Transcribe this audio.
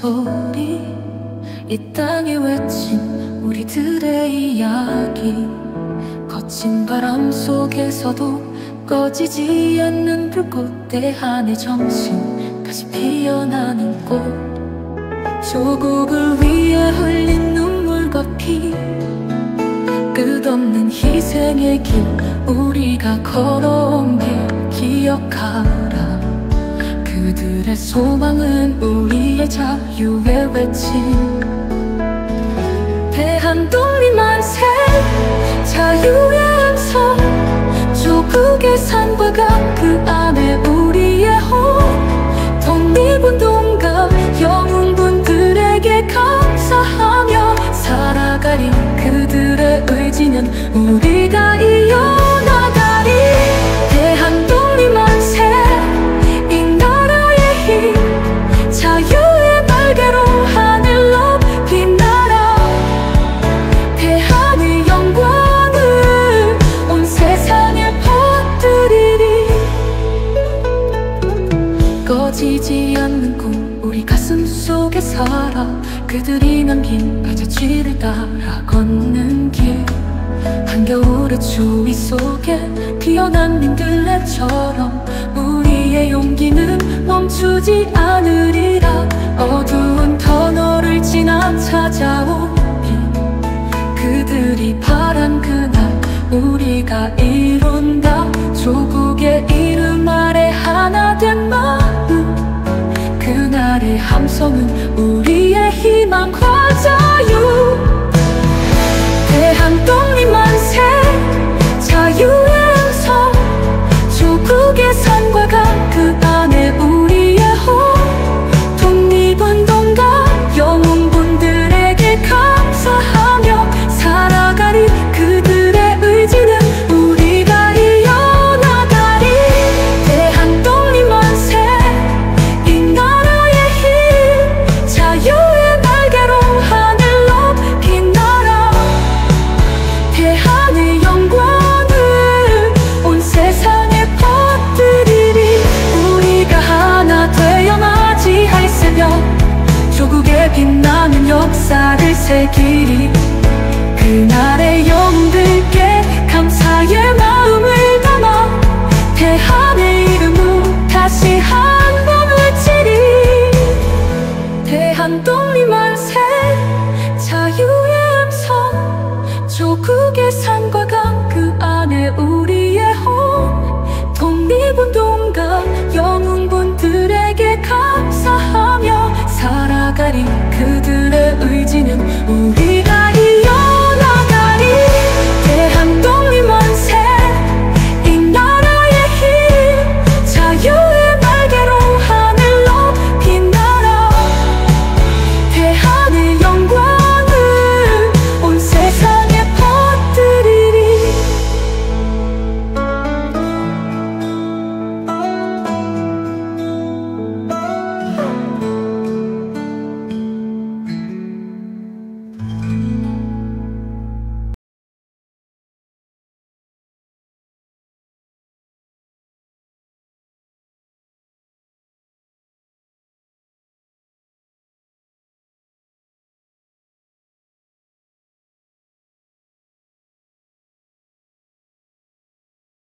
소리, 이 땅에 외친 우리들의 이야기, 거친 바람 속에서도 꺼지지 않는 불꽃, 대한의 정신 다시 피어나는 꽃. 조국을 위해 흘린 눈물과 피, 끝없는 희생의 길, 우리가 걸어온 길 기억하라. 그들의 소망은 우리의 자유의 외침. 대한독립 만세, 자유의 함성, 조국의 산과 강, 그 안에 우리의 호흡. 독립운동가 영웅분들에게 감사하며 살아가리. 그들의 의지는 우리가 이어나가리. 대한독립 만세, 이 나라의 힘, 자유의 날개로 하늘 높이 날아. 대한의 영광을 온 세상에 퍼뜨리리. 꺼지지 않는 꿈, 우리 가슴 속에 살아. 그들이 남긴 발자취를 따라 걷는 길, 한겨울의 추위 속에 피어난 민들레처럼 우리의 용기는 멈추지 않으리라. 어두운 터널을 지나 찾아온 빛, 그들이 바란 그날 우리가 이룬다. 조국의 이름 아래 하나 된 마음, 그날의 함성은 우리의 희망과 자유. 대한독립 만세, 자유의 함성, 조국의 산과 강, 그 안에 우리의 호흡. 독립운동가 영웅분들에게 감사하며 살아가리. 그들의 의지는 우리가 이어나가리. 대한독립 만세, 이 나라의 힘, 자유의 날개로 하늘 높이 날아. 대한의 영광을 온 세상에 퍼뜨리리. 우리가 하나 되어 맞이할 새벽, 조국의 빛나는 역사를 새기리. 그날의 영웅들께 감사의 마음을 담아 대한의 이름으로 다시 한번 외치리. 대한독립 만세, 자유의 함성, 조국의 산과 강, 그 안에 우리의 호흡. 독립운동가 영웅분들에게 감사하며 살아가리. 그들의 의지는